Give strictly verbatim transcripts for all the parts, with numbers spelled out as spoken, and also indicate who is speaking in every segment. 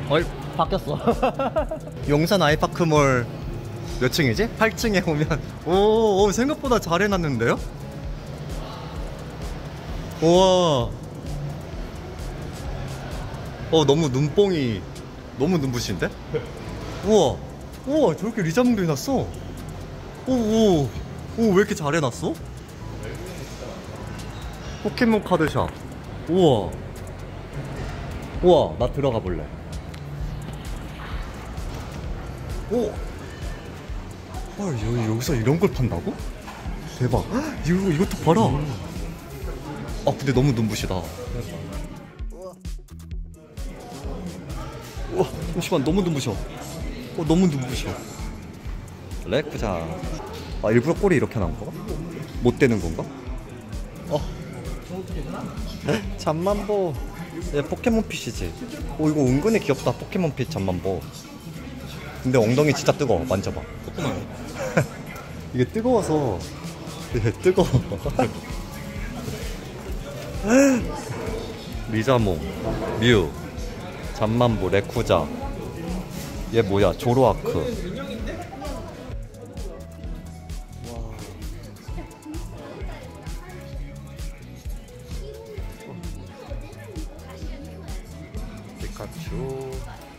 Speaker 1: 어이 바뀌었어. 용산 아이파크몰 몇 층이지? 팔 층에 오면 오, 오 생각보다 잘 해놨는데요? 우와. 어 너무 눈뽕이 너무 눈부신데? 우와. 우와 저렇게 리자몽도 해놨어. 오오 오 왜 이렇게 잘 해놨어? 포켓몬 카드샵. 우와. 우와 나 들어가 볼래. 오. 아 여기, 여기서 이런 걸 판다고? 대박. 헉, 이거, 이것도 봐라. 아 근데 너무 눈부시다. 우와 잠시만 너무 눈부셔. 어 너무 눈부셔. 레쿠자. 아 일부러 꼬리 이렇게 나온 거가? 못 되는 건가? 어 잠만보. 얘 포켓몬 핏이지. 오 이거 은근히 귀엽다. 포켓몬 핏 잠만보. 근데 엉덩이 진짜 뜨거워. 만져봐. 이게 뜨거워서 되게 뜨거워. 리자몽, 뮤, 잠만보, 레쿠자. 얘 뭐야? 조로아크. 피카츄.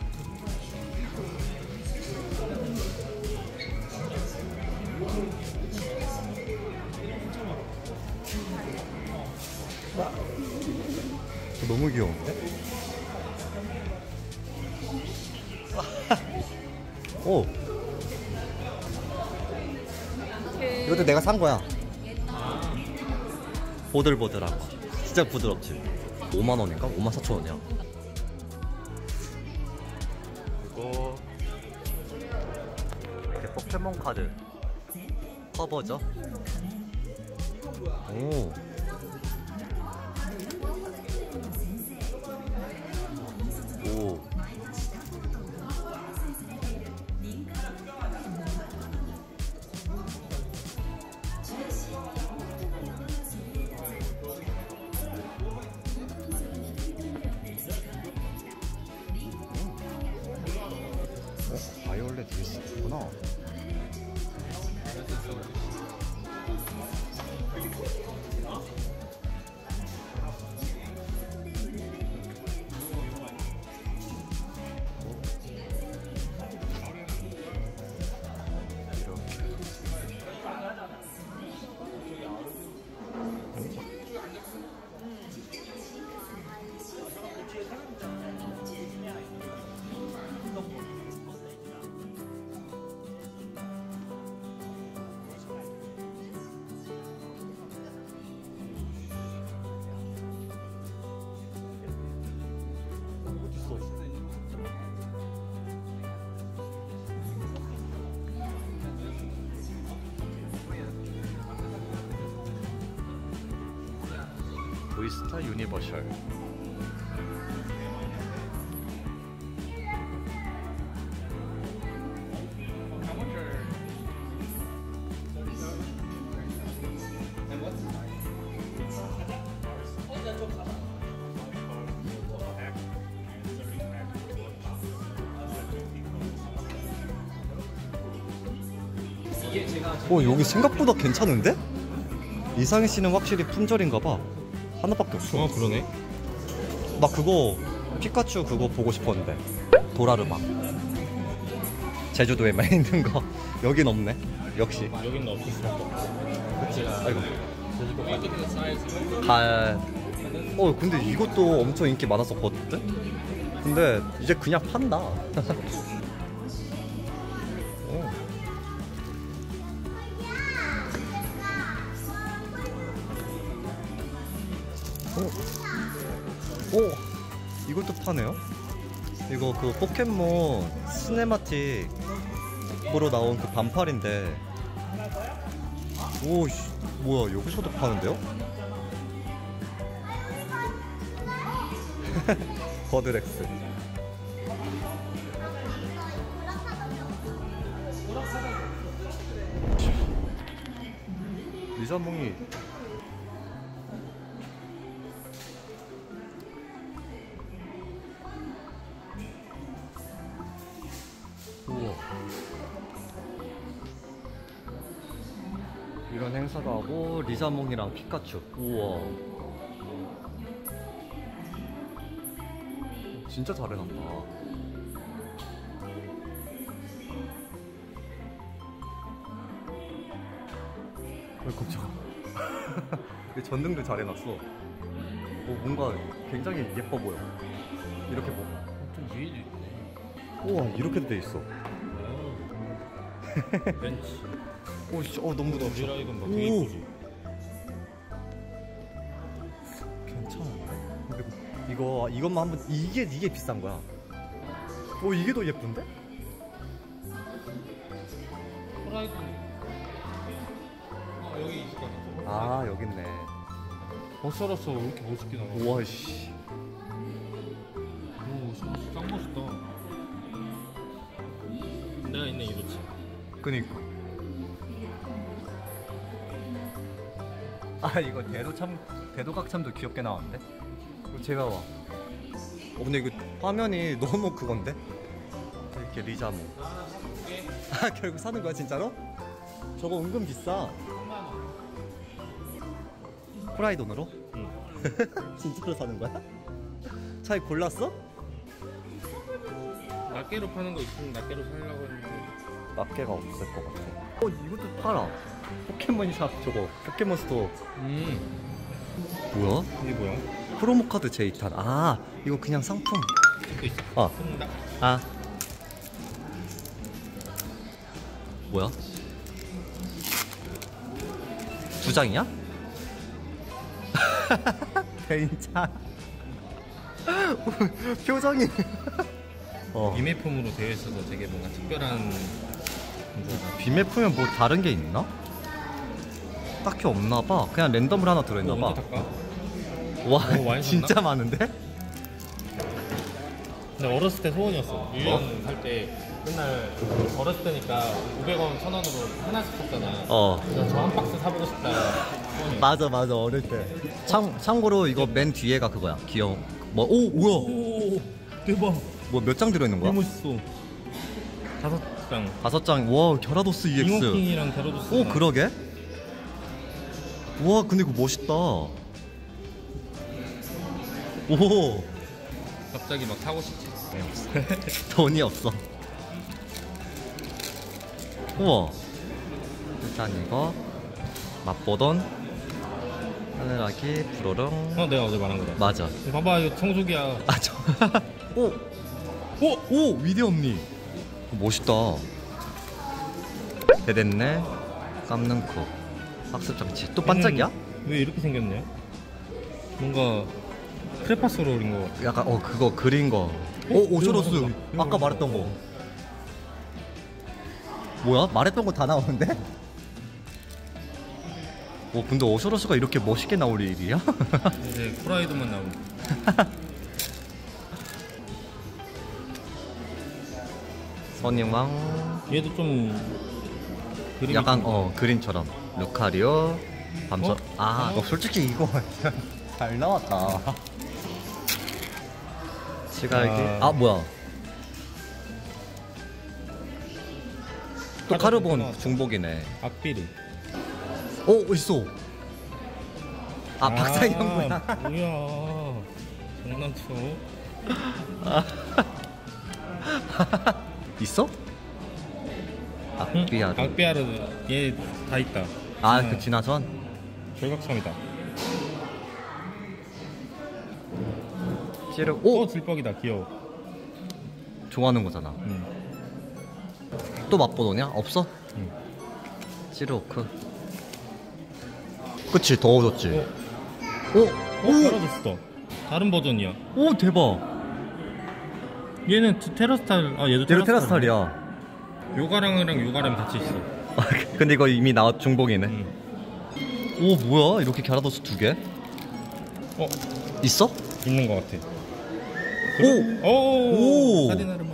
Speaker 1: 너무 귀여운데? 오. 이것도 내가 산 거야. 보들보들하고. 진짜 부드럽지. 오만 원인가? 오만 사천 원이야. 그리고 이렇게 포켓몬 카드 커버죠. 오. 오. 어? 바이올렛 드레스 있구나. 보이스타 유니버셜. 오 여기 생각보다 괜찮은데? 이상희 씨는 확실히 품절인가봐. 하나밖에 없어.
Speaker 2: 어 그러네.
Speaker 1: 나 그거 피카츄 그거 보고 싶었는데. 도라르마. 제주도에만 있는 거. 여긴 없네. 역시.
Speaker 2: 여기는 없었어. 그치.
Speaker 1: 아이고.
Speaker 2: 제주도
Speaker 1: 갈. 어 근데 이것도 엄청 인기 많았었거든. 근데 이제 그냥 판다. 오. 오. 이것도 파네요? 이거 그 포켓몬 스네마틱으로 나온 그 반팔인데. 오, 씨, 뭐야 여기서도 파는데요? 버드렉스. 리자몽이 우와. 이런 행사도 하고 리자몽이랑 피카츄. 우와. 진짜 잘 해놨다. 왜 깜짝아. 전등도 잘 해놨어. 오, 뭔가 굉장히 예뻐 보여. 이렇게 보고.
Speaker 2: 좀 위에도 있네.
Speaker 1: 우와, 이렇게도 돼 있어.
Speaker 2: 벤치.
Speaker 1: 오, 씨, 어, 너무 무더워.
Speaker 2: 미라 이건 막 되게
Speaker 1: 오.
Speaker 2: 이쁘지.
Speaker 1: 괜찮아. 이거 이것만 한번 이게 이게 비싼 거야. 오, 이게 더 예쁜데?
Speaker 2: 호라이즌. 아 여기 있을 것 같아.
Speaker 1: 아, 여기 있네.
Speaker 2: 어쩌라서 왜 이렇게 멋있게 나와?
Speaker 1: 우와, 씨.
Speaker 2: 오, 진짜 짱 멋있다. 내가 있네 이렇지.
Speaker 1: 그니까. 아, 이거 대도참 대도각참도 귀엽게 나왔는데. 이거 제가 와. 어, 근데 이거 화면이 너무 그건데. 이렇게 리자몽. 아, 결국 사는 거야 진짜로? 저거 은근 비싸. 프라이돈으로?
Speaker 2: 응.
Speaker 1: 진짜로 사는 거야? 차에 골랐어?
Speaker 2: 낱개로 파는 거 있으면 낱개로 살려고 했는데.
Speaker 1: 낱개가 없을 것 같아. 어, 이것도 팔아. 포켓몬샵 저거. 포켓몬스토어.
Speaker 2: 음.
Speaker 1: 뭐야?
Speaker 2: 이게 뭐야?
Speaker 1: 프로모카드 제이탄. 아, 이거 그냥 상품.
Speaker 2: 이거 있어.
Speaker 1: 아,
Speaker 2: 콩닥.
Speaker 1: 아. 뭐야? 두 장이야? 괜찮아. 표정이. 어.
Speaker 2: 비매품으로 되어 있어서 되게 뭔가 특별한 건조하다.
Speaker 1: 비매품면 뭐 다른 게 있나? 딱히 없나 봐. 그냥 랜덤으로 하나 들어있나 봐.
Speaker 2: 언제 탈까?
Speaker 1: 와,
Speaker 2: 어, 많이
Speaker 1: 진짜
Speaker 2: 샀나?
Speaker 1: 많은데?
Speaker 2: 근데 어렸을 때 소원이었어. 유연 살 때 맨날 어렸을 때니까 오백 원, 천 원으로 하나씩 샀잖아.
Speaker 1: 어.
Speaker 2: 그래서 저 한 박스 사보고 싶다. 소원이었어.
Speaker 1: 맞아, 맞아. 어릴 때. 참, 참고로 이거 맨 뒤에가 그거야. 귀여운. 뭐, 오, 뭐야?
Speaker 2: 오, 대박.
Speaker 1: 뭐 몇 장 들어있는 거야?
Speaker 2: 너무 멋있어. 다섯 장.
Speaker 1: 다섯 장. 와, 갸라도스 이엑스.
Speaker 2: 잉어킹이랑 게로도스.
Speaker 1: 오, 그러게. 와, 근데 이거 멋있다. 오.
Speaker 2: 갑자기 막 사고 싶지.
Speaker 1: 돈이 없어. 우와. 일단 이거 맛보던 하늘아기 부로롱.
Speaker 2: 어, 내가 어제 말한 거다.
Speaker 1: 맞아.
Speaker 2: 봐봐, 이거 청소기야.
Speaker 1: 아, 저. 오. 오, 오, 위대 언니. 멋있다. 대됐네. 깜는 코. 학습 장치. 또 반짝이야?
Speaker 2: 얘는 왜 이렇게 생겼냐? 뭔가 크레파스로 그린 거.
Speaker 1: 약간 어 그거 그린 거. 오, 오쇼로스.
Speaker 2: 이거 이거
Speaker 1: 아까
Speaker 2: 이거
Speaker 1: 말했던 거. 뭐야? 말했던 거 다 나오는데? 오, 근데 오쇼로스가 이렇게 멋있게 나올 일이야?
Speaker 2: 이제 프라이드만 나오고.
Speaker 1: 선임왕.
Speaker 2: 얘도 좀 그림이
Speaker 1: 약간
Speaker 2: 좀-
Speaker 1: 어 그림처럼. 루카리오. 밤서.
Speaker 2: 어?
Speaker 1: 아,
Speaker 2: 어?
Speaker 1: 너 솔직히 이거 잘 나왔다. 시갈기.
Speaker 2: 아.
Speaker 1: 아, 뭐야? 또
Speaker 2: 카르본
Speaker 1: 카르본
Speaker 2: 나왔다.
Speaker 1: 중복이네.
Speaker 2: 악비리.
Speaker 1: 오, 있어. 아, 박상현구나.
Speaker 2: 뭐야? 장난쳐.
Speaker 1: 있어? 악비아르.
Speaker 2: 악비아르 얘 다 있다.
Speaker 1: 아,
Speaker 2: 응.
Speaker 1: 그 지나선?
Speaker 2: 절각sam이다.
Speaker 1: 찌르.
Speaker 2: 오,
Speaker 1: 오!
Speaker 2: 들뻑이다. 귀여워.
Speaker 1: 좋아하는 거잖아.
Speaker 2: 응.
Speaker 1: 또 맛보더냐? 없어?
Speaker 2: 응.
Speaker 1: 찌르오크. 그치, 더워졌지.
Speaker 2: 어,
Speaker 1: 오!
Speaker 2: 어, 떨어졌어. 다른 버전이야.
Speaker 1: 오, 대박.
Speaker 2: 얘는 트- 테라스타일. 아, 얘도
Speaker 1: 얘도
Speaker 2: 테라스타일.
Speaker 1: 테라스탈이야.
Speaker 2: 요가랑이랑 요가랑 같이 있어.
Speaker 1: 근데 이거 이미 나왔 중복이네.
Speaker 2: 응.
Speaker 1: 오, 뭐야? 이렇게 갸라도스 두 개?
Speaker 2: 어,
Speaker 1: 있어?
Speaker 2: 있는 것 같아.
Speaker 1: 오!
Speaker 2: 오,
Speaker 1: 오!
Speaker 2: 카디나르마.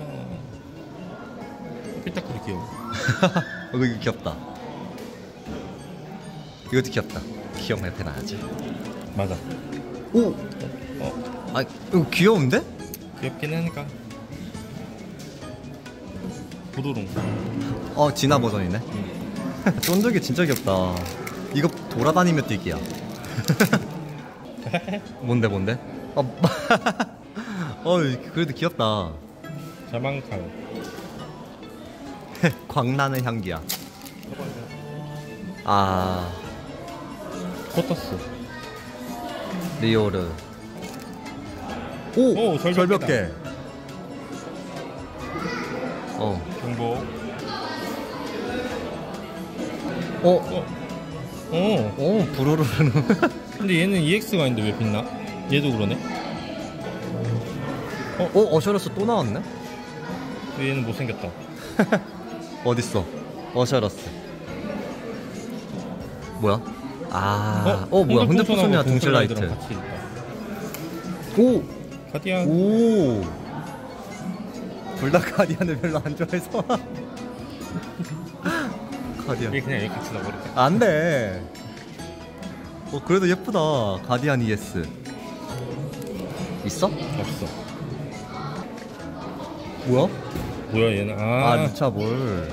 Speaker 2: 삐딱하게 귀여워.
Speaker 1: 어, 이거 귀엽다. 이것도 귀엽다. 귀여운 옆에 놔야지.
Speaker 2: 맞아.
Speaker 1: 오!
Speaker 2: 어,
Speaker 1: 아, 이거 귀여운데?
Speaker 2: 귀엽긴 하니까. 부두룽.
Speaker 1: 어 진화 버전이네. 쫀득이 진짜 귀엽다. 이거 돌아다니며 뛰기야. 뭔데 뭔데? 어, 어 그래도 귀엽다.
Speaker 2: 자망칼.
Speaker 1: 광나는 향기야. 아
Speaker 2: 포터스.
Speaker 1: 리오르. 오,
Speaker 2: 오, 절벽
Speaker 1: 절벽계. 어,
Speaker 2: 경보.
Speaker 1: 어,
Speaker 2: 어. 어.
Speaker 1: 어, 부르르르.
Speaker 2: 근데 얘는 이엑스가 아닌데 왜 빛나? 얘도 그러네.
Speaker 1: 어, 어셔러스 또 나왔네?
Speaker 2: 근데 얘는 못생겼다.
Speaker 1: 어딨어? 어셔러스. 뭐야? 아,
Speaker 2: 어,
Speaker 1: 어, 뭐야?
Speaker 2: 동실라이트랑
Speaker 1: 혼자포션이랑 동실라이트.
Speaker 2: 같이 있다.
Speaker 1: 오,
Speaker 2: 가디안.
Speaker 1: 오. 둘 다 가디안을 별로 안 좋아해서. 가디안.
Speaker 2: 얘 그냥 여기 같이 넣어버릴게.
Speaker 1: 안 돼. 어, 그래도 예쁘다. 가디안 이에스. 있어?
Speaker 2: 없어.
Speaker 1: 뭐야?
Speaker 2: 뭐야 얘는?
Speaker 1: 아,
Speaker 2: 아,
Speaker 1: 루차볼.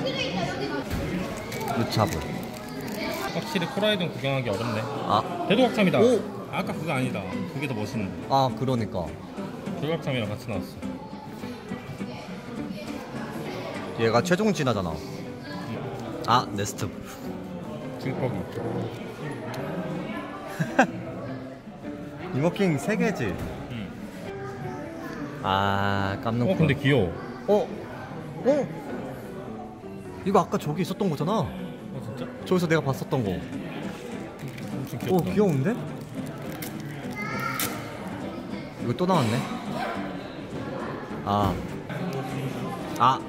Speaker 1: 루차볼.
Speaker 2: 확실히 코라이든 구경하기 어렵네.
Speaker 1: 아,
Speaker 2: 대도각참이다.
Speaker 1: 오!
Speaker 2: 아까 그거 아니다. 그게 더 멋있는데.
Speaker 1: 아, 그러니까.
Speaker 2: 대도각참이랑 같이 나왔어.
Speaker 1: 얘가 최종 진화잖아. 아, 네스트.
Speaker 2: 징뻑이.
Speaker 1: 이모킹 세 개지.
Speaker 2: 응.
Speaker 1: 아, 깜놀.
Speaker 2: 어 근데 귀여워.
Speaker 1: 어? 어? 이거 아까 저기 있었던 거잖아.
Speaker 2: 어 진짜?
Speaker 1: 저기서 내가 봤었던 거.
Speaker 2: 엄청
Speaker 1: 오,
Speaker 2: 귀엽다.
Speaker 1: 귀여운데? 이거 또 나왔네. 아. 아.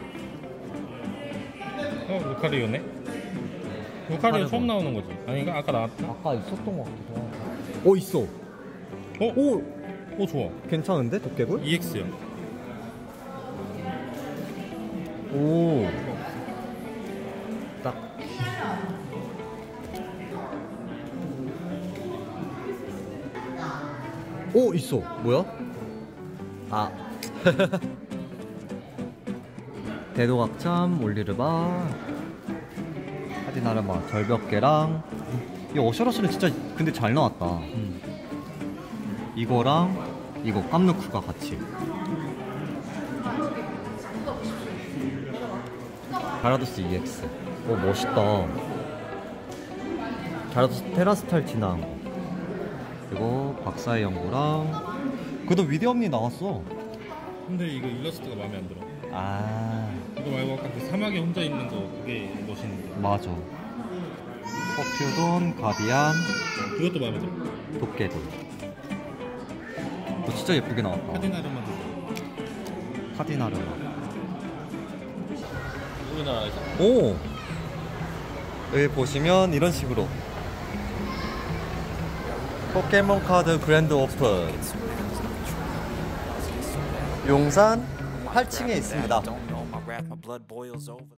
Speaker 2: 어 루카리오네? 루카리오
Speaker 1: 루카리오
Speaker 2: 처음
Speaker 1: 뭐?
Speaker 2: 나오는 거지? 아닌가? 아까 나왔다?
Speaker 1: 아까 있었던 거 같기도 하고. 어, 있어.
Speaker 2: 어?
Speaker 1: 오,
Speaker 2: 오 좋아.
Speaker 1: 괜찮은데? 도깨굴?
Speaker 2: 이엑스야.
Speaker 1: 오. 딱. 오, 있어. 뭐야? 아. 대도각참, 올리르바, 하디나르마, 절벽계랑. 이 어셔러스는 진짜 근데 잘 나왔다.
Speaker 2: 음.
Speaker 1: 이거랑 이거 깜누크가 같이. 가라도스 이엑스. 오, 멋있다. 가라도스 테라스탈 진화한 거. 그리고 박사의 연구랑. 그래도 위대엄니 나왔어.
Speaker 2: 근데 이거 일러스트가 마음에 안 들어.
Speaker 1: 아,
Speaker 2: 이거 말고 아까 그 사막에 혼자 있는 거 그게 멋있는데.
Speaker 1: 맞아. 퍼퓨돈, 가디안,
Speaker 2: 그것도 마음에 들어.
Speaker 1: 도깨돌. 너 진짜 예쁘게 나왔다.
Speaker 2: 카디나르마도
Speaker 1: 카디나르마.
Speaker 2: 우리나라에서.
Speaker 1: 오! 여기 보시면 이런 식으로 포켓몬 카드 그랜드 오픈 용산 팔 층에 있습니다.